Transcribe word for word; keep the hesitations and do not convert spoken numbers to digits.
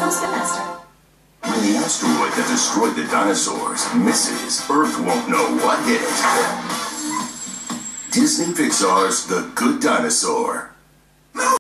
I'm Spin Master. When the asteroid that destroyed the dinosaurs misses, Earth won't know what hit it. Disney Pixar's The Good Dinosaur.